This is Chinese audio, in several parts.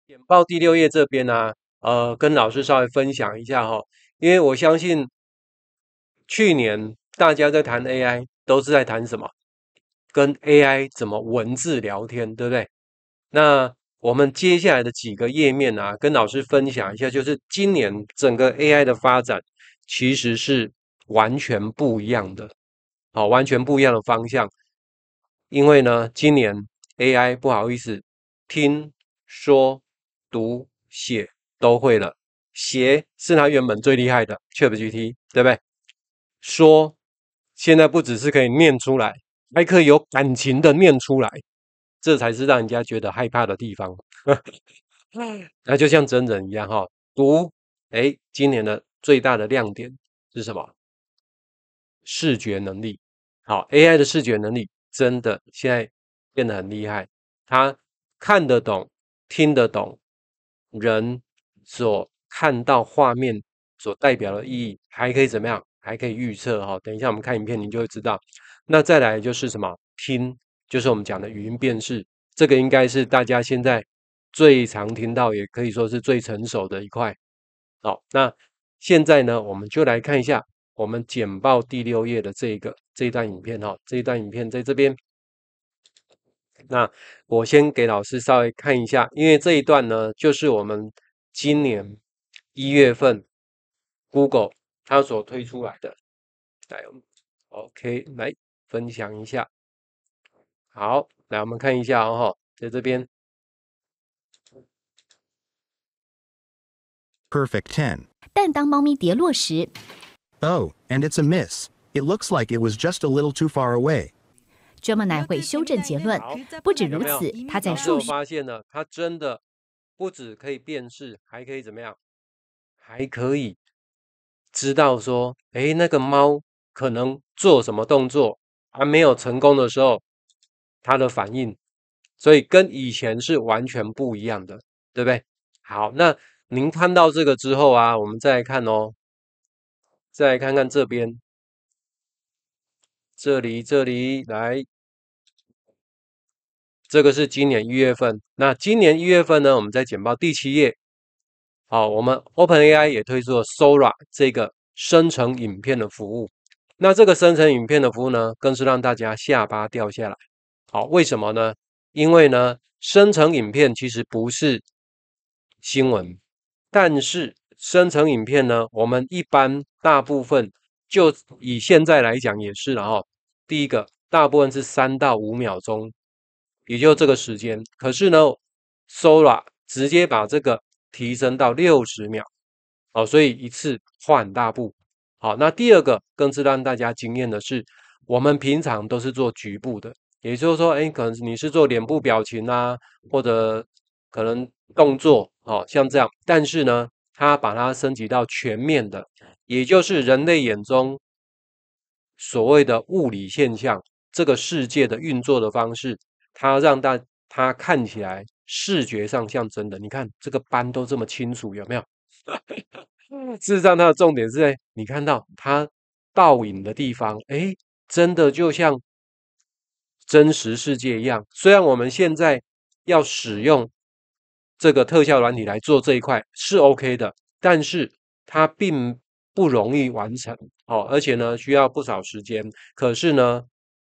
简报第6页这边呢、跟老师稍微分享一下哈，因为我相信去年大家在谈 AI 都是在谈什么？跟 AI 怎么文字聊天，对不对？那我们接下来的几个页面啊，跟老师分享一下，就是今年整个 AI 的发展其实是完全不一样的，好，完全不一样的方向。因为呢，今年 AI 不好意思，听说读写都会了，写是它原本最厉害的 ChatGPT，对不对？说现在不只是可以念出来，还可以有感情的念出来，这才是让人家觉得害怕的地方。那就像真人一样哈，读，哎，今年的最大的亮点是什么？视觉能力。好，AI 的视觉能力真的现在变得很厉害，它看得懂、听得懂人所看到画面所代表的意义，还可以怎么样？还可以预测哈。等一下我们看影片，您就会知道。那再来就是什么？听，就是我们讲的语音辨识，这个应该是大家现在最常听到，也可以说是最成熟的一块。好，那现在呢，我们就来看一下我们简报第6页的这一段影片哈，这一段影片在这边。那我先给老师稍微看一下，因为这一段呢，就是我们今年1月份 Google 它所推出来的。来，OK，来分享一下。好，来我们看一下哦，在这边 Perfect 10. 但当猫咪跌落时， Oh, and it's a miss. It looks like it was just a little too far away. Gemini 会修正结论。不止如此，它在老师有数学发现呢，它真的不只可以辨识，还可以怎么样？还可以知道说，诶，那个猫可能做什么动作，还没有成功的时候，它的反应，所以跟以前是完全不一样的，对不对？好，那您看到这个之后啊，我们再来看哦，再来看看这边，这里来，这个是今年一月份。那今年一月份呢，我们在简报第7页，好，我们 OpenAI 也推出了 Sora 这个生成影片的服务。那这个生成影片的服务呢，更是让大家下巴掉下来。好，为什么呢？因为呢，生成影片其实不是新闻，但是生成影片呢，我们一般大部分就以现在来讲也是了哈。第一个，大部分是3到5秒钟，也就这个时间。可是呢，Sora 直接把这个提升到60秒，好，所以一次跨很大步。好，那第二个更是让大家惊艳的是，我们平常都是做局部的，也就是说，哎，可能你是做脸部表情啊，或者可能动作，哦，像这样。但是呢，它把它升级到全面的，也就是人类眼中所谓的物理现象，这个世界的运作的方式，它让它看起来视觉上像真的。你看这个斑都这么清楚，有没有？事实上，它的重点是在你看到它倒影的地方，诶，真的就像真实世界一样。虽然我们现在要使用这个特效软体来做这一块是 OK 的，但是它并不容易完成哦，而且呢需要不少时间。可是呢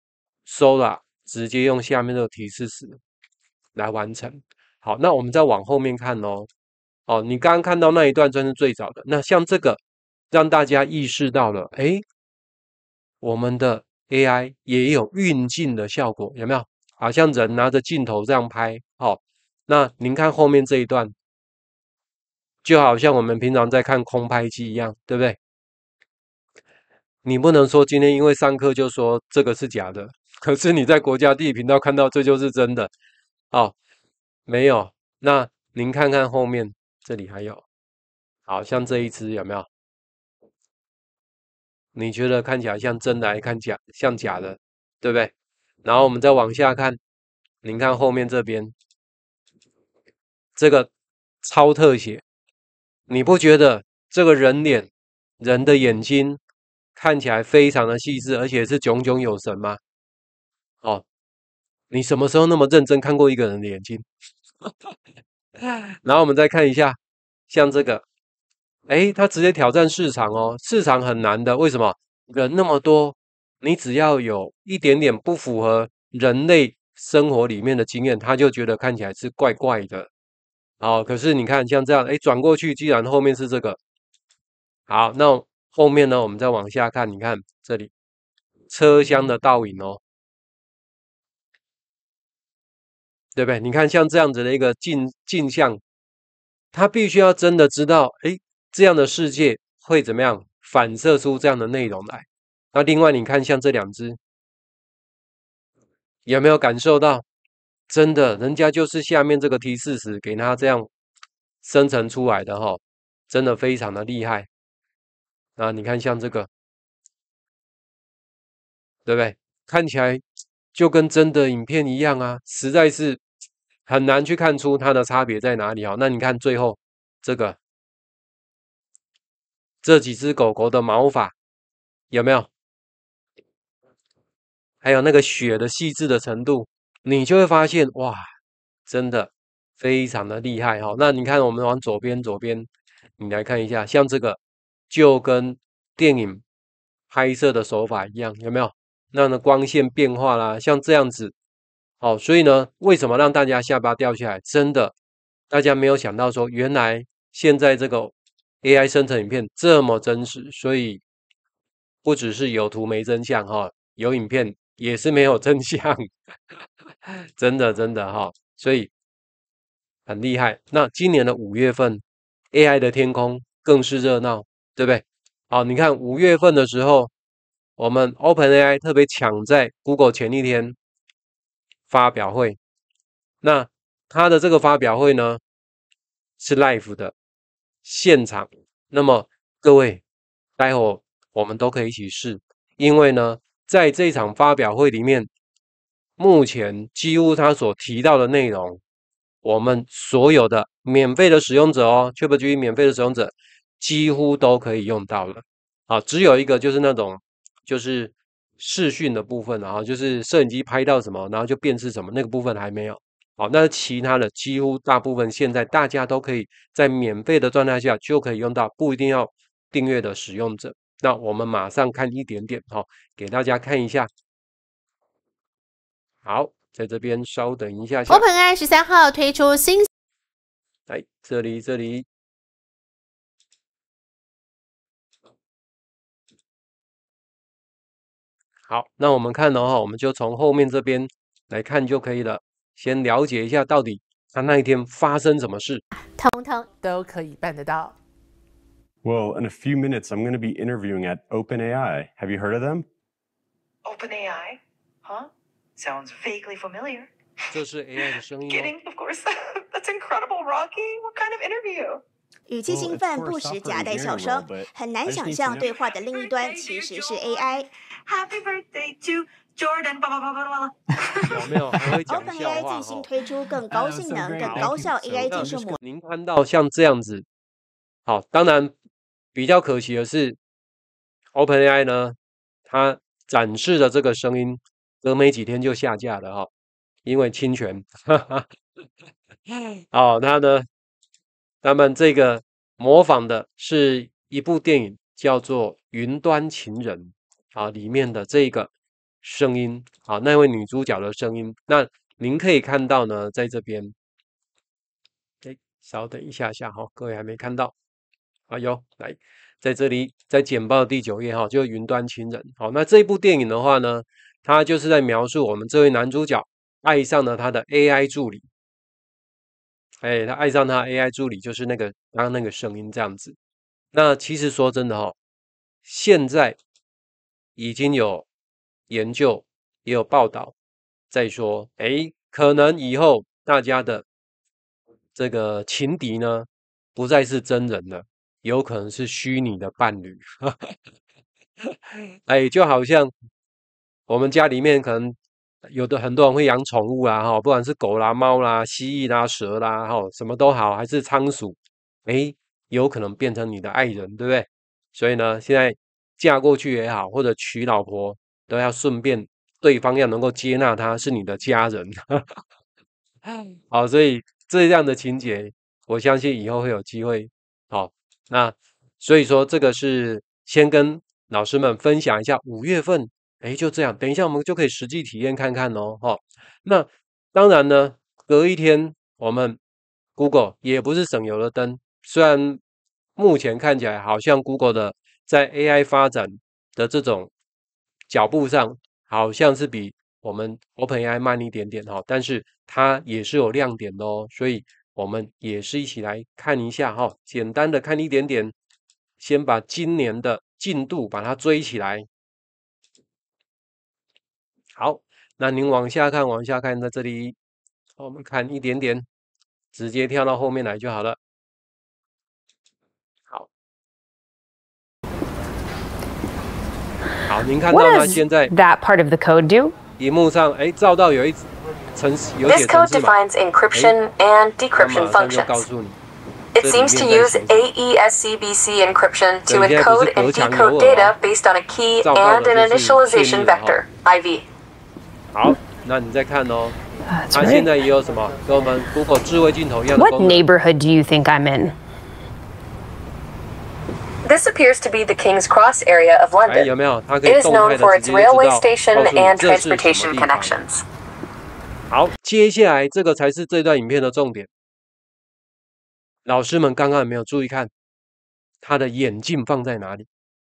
，Sora 直接用下面这个提示词来完成。好，那我们再往后面看哦。哦，你刚刚看到那一段算是最早的。那像这个，让大家意识到了，诶，我们的 AI 也有运镜的效果，有没有？好像人拿着镜头这样拍。好，那您看后面这一段，就好像我们平常在看空拍机一样，对不对？你不能说今天因为上课就说这个是假的，可是你在国家地理频道看到这就是真的。哦，没有。那您看看后面，这里还有，好像这一只有没有？你觉得看起来像真的，还看像假的，对不对？然后我们再往下看，您看后面这边这个超特写，你不觉得这个人脸、人的眼睛看起来非常的细致，而且是炯炯有神吗？哦，你什么时候那么认真看过一个人的眼睛？ 然后我们再看一下，像这个，哎，它直接挑战市场哦，市场很难的，为什么？人那么多，你只要有一点点不符合人类生活里面的经验，他就觉得看起来是怪怪的。好，可是你看像这样，哎，转过去，既然后面是这个，好，那后面呢，我们再往下看，你看这里车厢的倒影哦，对不对？你看像这样子的一个镜像，他必须要真的知道，哎，这样的世界会怎么样反射出这样的内容来。那另外你看像这两只，有没有感受到？真的，人家就是下面这个 T40给它这样生成出来的哈，真的非常的厉害。那你看像这个，对不对？看起来就跟真的影片一样啊，实在是很难去看出它的差别在哪里啊。那你看最后这个这几只狗狗的毛发有没有？还有那个血的细致的程度，你就会发现哇，真的非常的厉害哈。那你看我们往左边，你来看一下，像这个就跟电影拍摄的手法一样，有没有？那呢光线变化啦，像这样子，好，所以呢，为什么让大家下巴掉下来？真的，大家没有想到说，原来现在这个 AI 生成影片这么真实，所以不只是有图没真相哈，有影片也是没有真相，真的哈，所以很厉害。那今年的5月份，AI 的天空更是热闹，对不对？好，你看5月份的时候，我们 OpenAI 特别抢在 Google 前一天发表会，那它的这个发表会呢是 live 的现场，那么各位待会我们都可以一起试，因为呢，在这场发表会里面，目前几乎他所提到的内容，我们所有的免费的使用者哦，ChatGPT 免费的使用者几乎都可以用到了。啊，只有一个就是那种就是视讯的部分啊，就是摄影机拍到什么，然后就辨识什么，那个部分还没有。好，那其他的几乎大部分现在大家都可以在免费的状态下就可以用到，不一定要订阅的使用者。那我们马上看一点点，好，给大家看一下。好，在这边稍等一下下。 OpenAI 13号推出新， 来这里。好，那我们看的话，我们就从后面这边来看就可以了。先了解一下到底他那一天发生什么事。 通通都可以办得到。 Well, in a few minutes, I'm going to be interviewing at OpenAI. Have you heard of them? OpenAI? Huh? Sounds vaguely familiar. 这是 AI 的声音哦。 Kidding, of course. That's incredible, Rocky. What kind of interview? 语气兴奋，不时夹带笑声，很难想象对话的另一端其实是 AI。 Happy birthday to Jordan！ 有没有？还会讲笑 OpenAI 话进行推出更高性能、更高效 AI 技术模。 您看到像这样子，好，当然比较可惜的是，OpenAI 呢，它展示的这个声音，隔没几天就下架了哈，因为侵权。哦，他们这个模仿的是一部电影，叫做《云端情人》啊，里面的这个声音啊，那位女主角的声音。那您可以看到呢，在这边，哎，稍等一下下哈，各位还没看到，啊有，来，在这里，在简报的第9页哈，就云端情人。好，那这一部电影的话呢，它就是在描述我们这位男主角爱上了他的 AI 助理。哎，他爱上他 AI 助理，就是那个刚刚那个声音这样子。那其实说真的哈，现在已经有研究，也有报道在说，哎，可能以后大家的这个情敌呢，不再是真人了，有可能是虚拟的伴侣。哎，就好像我们家里面可能有的很多人会养宠物啦，哈，不管是狗啦、猫啦、蜥蜴啦、蛇啦，哈，什么都好，还是仓鼠，诶，有可能变成你的爱人，对不对？所以呢，现在嫁过去也好，或者娶老婆，都要顺便对方要能够接纳他是你的家人。好，所以这样的情节，我相信以后会有机会。好，那所以说这个是先跟老师们分享一下5月份，就这样，等一下我们就可以实际体验看看哦。那当然呢，隔一天我们 Google 也不是省油的灯，虽然目前看起来好像 Google 的在 AI 发展的这种脚步上，好像是比我们 OpenAI 慢一点点哈，但是它也是有亮点的哦，所以我们也是一起来看一下哈，简单的看一点点，先把今年的进度把它追起来。好，那您往下看，往下看，在这里我们看一点点，直接跳到后面来就好了。好，您看到吗？现在 that part of the code do? 荧幕上，照到有有 This 写 code 程式码， defines encryption and 它 decryption 马上就告 functions. 诉你， It 这里 seems to 面在 use 写什么。 AES-CBC encryption to 对，现在不 encode 是 and 隔墙有 decode 耳 data 哦， based on a key 照到 and 的 an 就是确 initialization 立了哈。 vector, IV. 好，那你再看哦， That's 它现 right. 在也有什么跟我们 Google 智慧镜头一样的 What 功能。 neighborhood do you think I'm in? This appears to be the King's Cross area of 有 London. 没有？它可 It 以 is 动态 known 的 for 直 its 接就知 railway 道， station 告诉你 and 这是什么 transportation 地方。 connections. 好，接下来这个才是这段影片的重点。老师们刚刚有没有注意看他的眼镜放在哪里？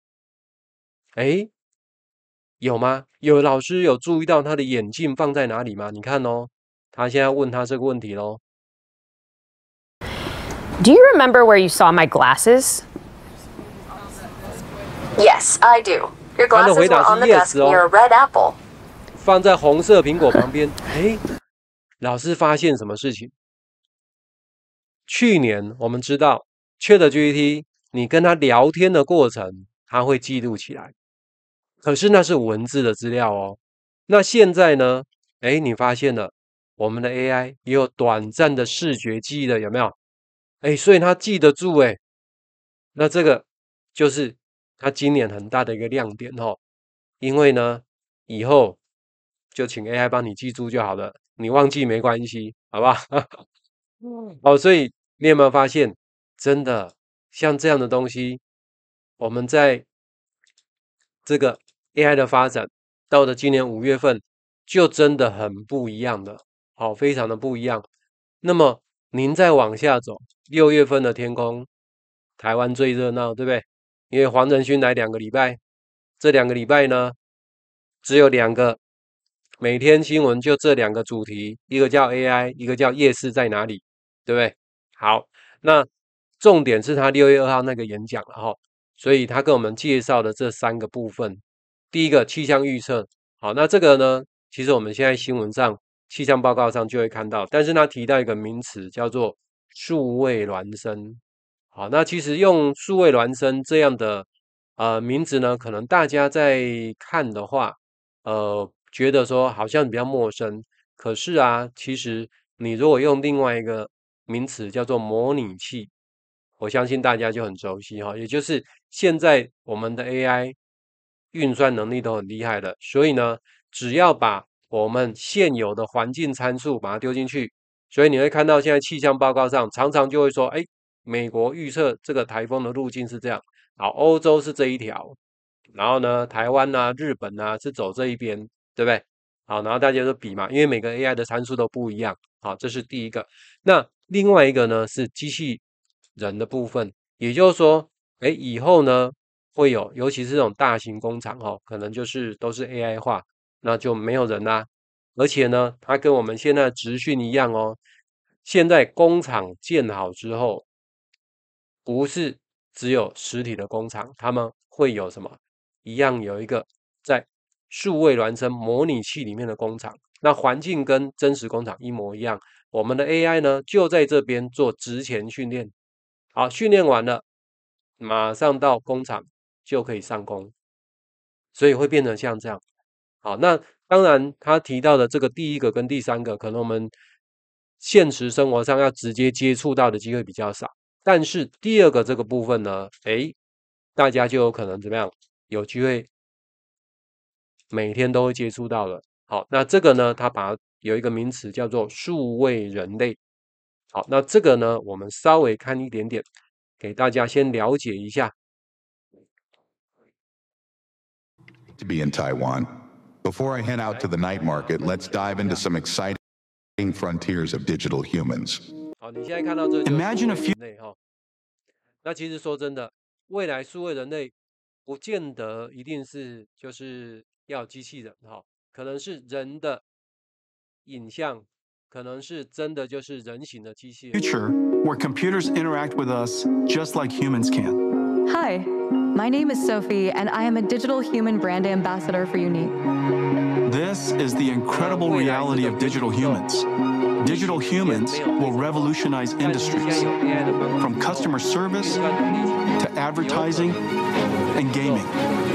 有吗？有老师有注意到他的眼镜放在哪里吗？你看哦，他现在问他这个问题咯。 Do you remember where you saw my glasses? Yes, I do. Your 他的 glasses 回 were 答 on 是 the yes desk near a 哦， red apple. 放在红色苹果旁边。老师发现什么事情？去年我们知道 ChatGPT， 你跟他聊天的过程，他会记录起来，可是那是文字的资料哦。那现在呢？你发现了，我们的 AI 也有短暂的视觉记忆的，有没有？所以它记得住那这个就是它今年很大的一个亮点哦。因为呢，以后就请 AI 帮你记住就好了，你忘记没关系，好不好？所以你有没有发现，真的像这样的东西，我们在这个 AI 的发展到了今年5月份，就真的很不一样的，非常的不一样。那么您再往下走，6月份的天空，台湾最热闹，对不对？因为黄仁勋来2个礼拜，这2个礼拜呢，只有2个，每天新闻就这2个主题，一个叫 AI， 一个叫夜市在哪里，对不对？好，那重点是他6月2号那个演讲了哈，所以他跟我们介绍的这3个部分，第一个气象预测，好，那这个呢，其实我们现在新闻上气象报告上就会看到，但是他提到一个名词叫做数位孪生。好，那其实用数位孪生这样的名字呢，可能大家在看的话，觉得说好像比较陌生。可是啊，其实你如果用另外一个名词叫做模拟器，我相信大家就很熟悉哈，也就是现在我们的 AI 运算能力都很厉害的，所以呢，只要把我们现有的环境参数把它丢进去，所以你会看到现在气象报告上常常就会说，美国预测这个台风的路径是这样，好，欧洲是这一条，然后呢，台湾啊、日本啊是走这一边，对不对？好，然后大家都比嘛，因为每个 AI 的参数都不一样，好，这是第一个。那另外一个呢是机器人的部分，也就是说，以后呢会有，尤其是这种大型工厂可能就是都是 AI 化，那就没有人啦。而且呢，它跟我们现在的职训一样哦，现在工厂建好之后，不是只有实体的工厂，他们会有什么？一样有一个在数位孪生模拟器里面的工厂，那环境跟真实工厂一模一样。我们的 AI 呢，就在这边做职前训练，好，训练完了，马上到工厂就可以上工，所以会变成像这样。好，那当然他提到的这个第一个跟第3个，可能我们现实生活上要直接接触到的机会比较少。但是第2个这个部分呢，大家就有可能怎么样？有机会每天都会接触到了。好，那这个呢，它把它有一个名词叫做数位人类。 好，那这个呢，我们稍微看一点点，给大家先了解一下。 To be in Taiwan. Before I head out to the night market, let's dive into some exciting frontiers of digital humans. 好，你现在看到这个 Imagine a few 人类哈。那其实说真的，未来数位人类不见得一定是就是要机器人哈，可能是人的影像，可能是真的就是人形的机器人。 Future where computers interact with us just like humans can. Hi, my name is Sophie, and I am a digital human brand ambassador for Unique. This is the incredible reality of digital humans. Digital humans will revolutionize industries, from customer service to advertising and gaming.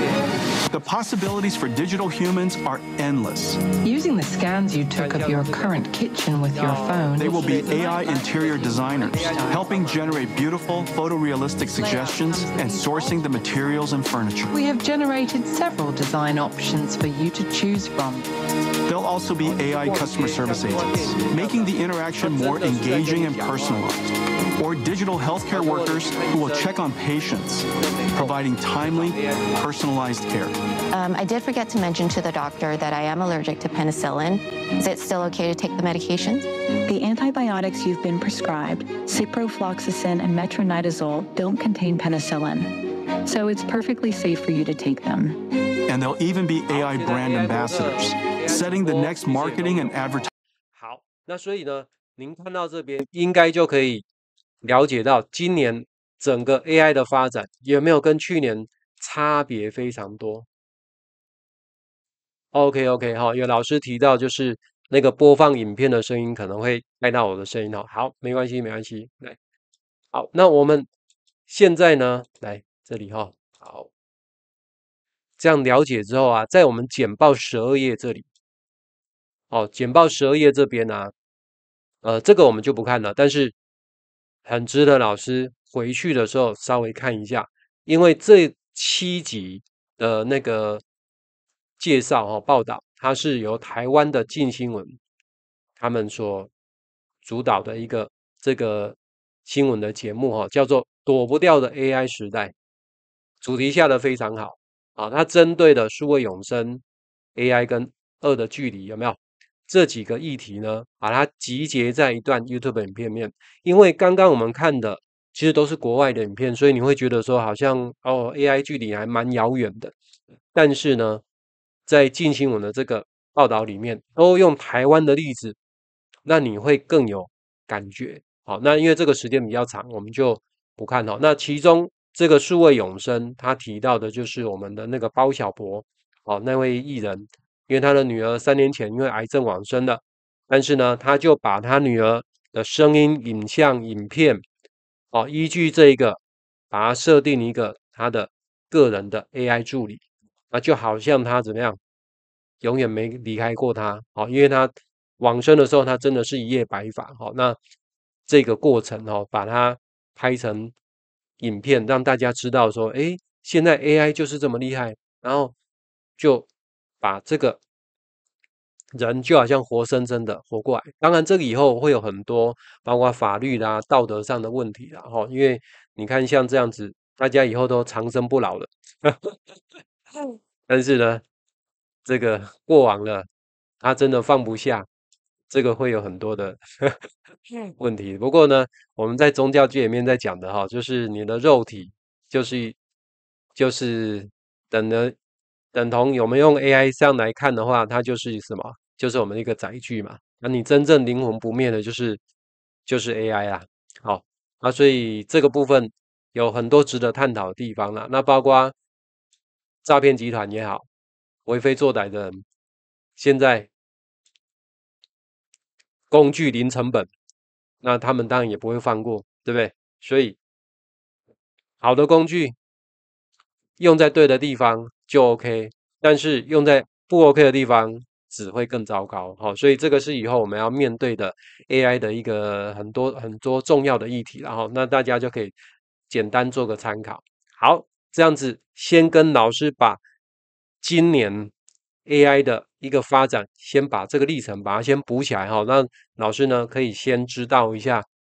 The possibilities for digital humans are endless. Using the scans you took of your current kitchen with your phone, They will be AI interior designers, helping generate beautiful, photorealistic suggestions and sourcing the materials and furniture. we have generated several design options for you to choose from. There'll also be AI customer service agents, making the interaction more engaging and personalized, or digital healthcare workers who will check on patients, providing timely, personalized care. I did forget to mention to the doctor that I am allergic to penicillin. Is it still okay to take the medications? The antibiotics you've been prescribed, ciprofloxacin and metronidazole, don't contain penicillin, so it's perfectly safe for you to take them. And there'll even be AI brand ambassadors, setting the next marketing and advertising. 好，那所以呢，您看到这边应该就可以了解到今年整个 AI 的发展有没有跟去年差别非常多。OK， 哈，有老师提到就是那个播放影片的声音可能会带到我的声音哦。好，没关系，没关系。来，好，那我们现在呢，来这里哈，好，这样了解之后啊，在我们简报12页这里，哦，简报12页这边啊，这个我们就不看了，但是很值得老师回去的时候稍微看一下，因为这7集的那个介绍报道，它是由台湾的镜新闻他们所主导的一个这个新闻的节目叫做《躲不掉的 AI 时代》，主题下的非常好啊，它针对的数位永生、AI 跟2的距离有没有？这几个议题呢，把它集结在一段 YouTube 影片面，因为刚刚我们看的其实都是国外的影片，所以你会觉得说好像AI 距离还蛮遥远的，但是呢，在镜新闻的这个报道里面，都用台湾的例子，那你会更有感觉。好，那因为这个时间比较长，我们就不看好。那其中这个数位永生，他提到的就是我们的那个包小柏，那位艺人，因为他的女儿3年前因为癌症往生了，但是呢，他就把他女儿的声音、影像、影片，依据这一个，把它设定一个他的个人的 AI 助理，那就好像他怎么样，永远没离开过他，因为他往生的时候，他真的是一夜白发，那这个过程把它拍成影片，让大家知道说，诶，现在 AI 就是这么厉害，然后就把这个人就好像活生生的活过来。当然，这个以后会有很多包括法律啦、道德上的问题啦，因为你看像这样子，大家以后都长生不老了。但是呢，这个过往了，他真的放不下，这个会有很多的问题。不过呢，我们在宗教界里面在讲的就是你的肉体就是等同有没有用 AI 这样来看的话，它就是什么？就是我们的一个载具嘛。那你真正灵魂不灭的就是 AI 啊。好，那所以这个部分有很多值得探讨的地方啦。那包括诈骗集团也好，为非作歹的人，现在工具零成本，那他们当然也不会放过，对不对？所以好的工具用在对的地方就 OK， 但是用在不 OK 的地方只会更糟糕。所以这个是以后我们要面对的 AI 的一个很多重要的议题，然后那大家就可以简单做个参考。好，这样子先跟老师把今年 AI 的一个发展，先把这个历程把它先补起来，那老师呢可以先知道一下